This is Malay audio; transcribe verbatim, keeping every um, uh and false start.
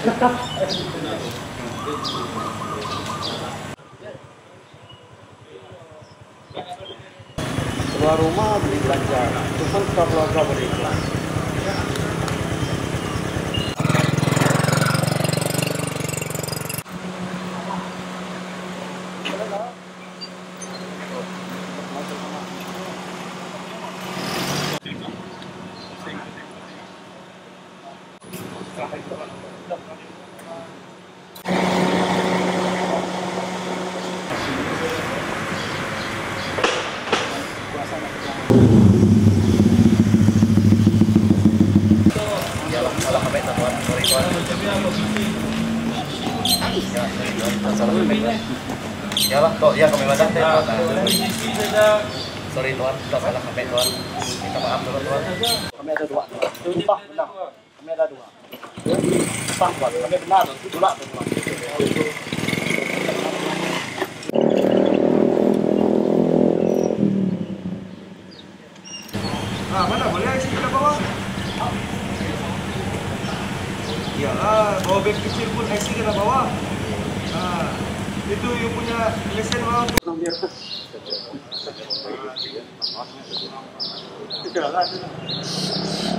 Keluar rumah beli belanja, cuma keluarga beli. Ya lah, toh ya kami badan teh. Sorry tuan, kita salah sampai tuan. Minta maaf dulu tuan. Kami ada dua, sumpah benar. Kami ada dua. Sumpah buat, kami benar, itulah tuan. Nah, mana boleh I C kita bawa? Iyalah, bawa beg kecil pun I C kita bawa. Nah, itu yang punya lesen bawa untuk Tidak lah.